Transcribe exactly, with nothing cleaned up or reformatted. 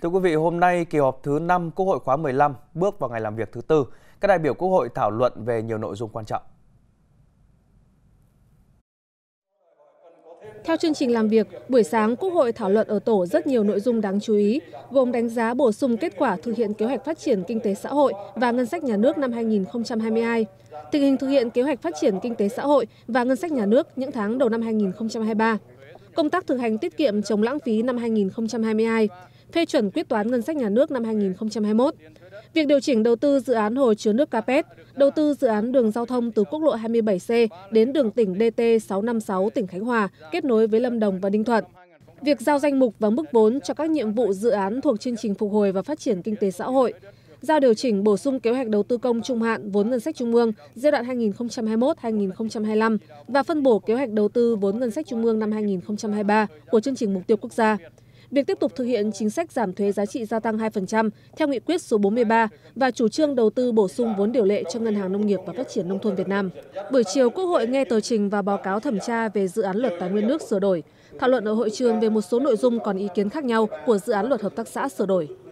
Thưa quý vị, hôm nay kỳ họp thứ năm Quốc hội khóa mười lăm bước vào ngày làm việc thứ tư. Các đại biểu Quốc hội thảo luận về nhiều nội dung quan trọng. Theo chương trình làm việc, buổi sáng Quốc hội thảo luận ở tổ rất nhiều nội dung đáng chú ý, gồm đánh giá bổ sung kết quả thực hiện kế hoạch phát triển kinh tế xã hội và ngân sách nhà nước năm hai nghìn không trăm hai mươi hai, tình hình thực hiện kế hoạch phát triển kinh tế xã hội và ngân sách nhà nước những tháng đầu năm hai nghìn không trăm hai mươi ba, công tác thực hành tiết kiệm chống lãng phí năm hai nghìn không trăm hai mươi hai, phê chuẩn quyết toán ngân sách nhà nước năm hai nghìn không trăm hai mươi mốt, việc điều chỉnh đầu tư dự án hồ chứa nước Capet, đầu tư dự án đường giao thông từ quốc lộ hai mươi bảy C đến đường tỉnh D T sáu năm sáu tỉnh Khánh Hòa kết nối với Lâm Đồng và Ninh Thuận, việc giao danh mục và mức vốn cho các nhiệm vụ dự án thuộc chương trình phục hồi và phát triển kinh tế xã hội, giao điều chỉnh bổ sung kế hoạch đầu tư công trung hạn vốn ngân sách trung ương giai đoạn hai nghìn không trăm hai mươi mốt đến hai nghìn không trăm hai mươi lăm và phân bổ kế hoạch đầu tư vốn ngân sách trung ương năm hai nghìn không trăm hai mươi ba của chương trình mục tiêu quốc gia. Việc tiếp tục thực hiện chính sách giảm thuế giá trị gia tăng hai phần trăm theo nghị quyết số bốn mươi ba và chủ trương đầu tư bổ sung vốn điều lệ cho Ngân hàng Nông nghiệp và Phát triển Nông thôn Việt Nam. Buổi chiều, Quốc hội nghe tờ trình và báo cáo thẩm tra về dự án luật tài nguyên nước sửa đổi, thảo luận ở hội trường về một số nội dung còn ý kiến khác nhau của dự án luật hợp tác xã sửa đổi.